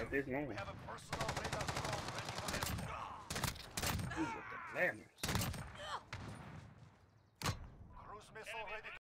what is normal? We have a personal radar drone ready for airstrike. Ooh, with the banners.